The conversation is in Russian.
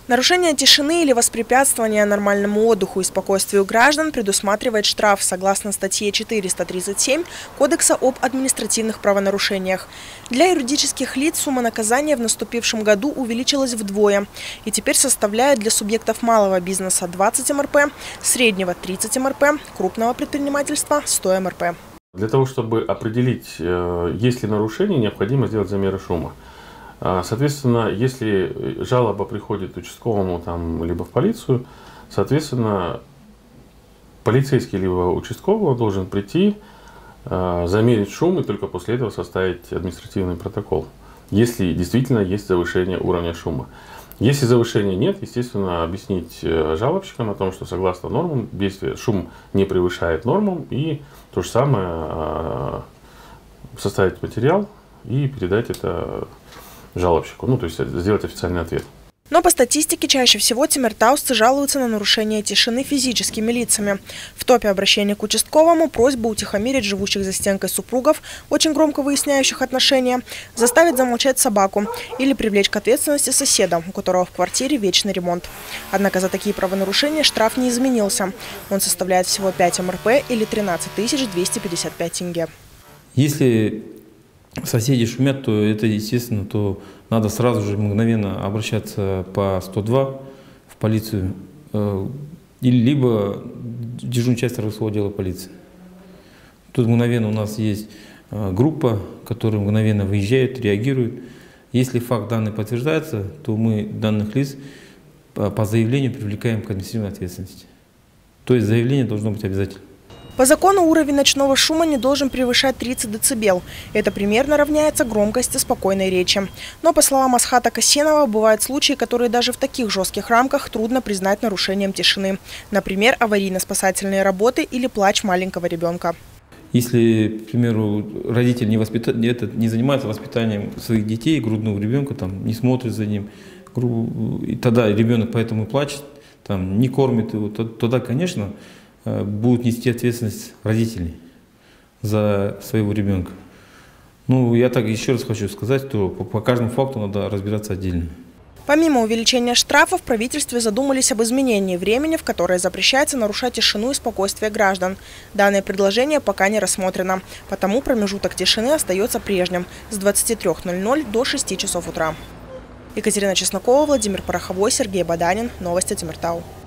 Нарушение тишины или воспрепятствование нормальному отдыху и спокойствию граждан предусматривает штраф согласно статье 437 Кодекса об административных правонарушениях. Для юридических лиц сумма наказания в наступившем году увеличилась вдвое и теперь составляет для субъектов малого бизнеса 20 МРП, среднего 30 МРП, крупного предпринимательства 100 МРП. Для того, чтобы определить, есть ли нарушение, необходимо сделать замеры шума. Соответственно, если жалоба приходит участковому либо в полицию, соответственно, полицейский либо участковый должен прийти, замерить шум и только после этого составить административный протокол, если действительно есть завышение уровня шума. Если завышения нет, естественно, объяснить жалобщикам о том, что согласно нормам действия шум не превышает норму, и то же самое составить материал и передать это жалобщику, то есть сделать официальный ответ. Но по статистике чаще всего тимиртаусцы жалуются на нарушение тишины физическими лицами. В топе обращения к участковому просьба утихомирить живущих за стенкой супругов, очень громко выясняющих отношения, заставить замолчать собаку или привлечь к ответственности соседа, у которого в квартире вечный ремонт. Однако за такие правонарушения штраф не изменился. Он составляет всего 5 МРП или 13 255 тенге. Если соседи шумят, то это естественно, то надо сразу же мгновенно обращаться по 102 в полицию, либо дежурную часть городского отдела полиции. Тут мгновенно у нас есть группа, которая мгновенно выезжает, реагирует. Если факт данный подтверждается, то мы данных лиц по заявлению привлекаем к административной ответственности. То есть заявление должно быть обязательно. По закону уровень ночного шума не должен превышать 30 дБ. Это примерно равняется громкости спокойной речи. Но, по словам Асхата Касенова, бывают случаи, которые даже в таких жестких рамках трудно признать нарушением тишины. Например, аварийно-спасательные работы или плач маленького ребенка. Если, к примеру, родитель не занимается воспитанием своих детей, грудного ребенка, не смотрит за ним, и тогда ребенок поэтому плачет, не кормит его, тогда, конечно, будут нести ответственность родителей за своего ребенка. Я так еще раз хочу сказать, что по каждому факту надо разбираться отдельно. Помимо увеличения штрафов, в правительстве задумались об изменении времени, в которое запрещается нарушать тишину и спокойствие граждан. Данное предложение пока не рассмотрено, потому промежуток тишины остается прежним – с 23:00 до 6 часов утра. Екатерина Чеснокова, Владимир Пороховой, Сергей Баданин. Новости Темиртау.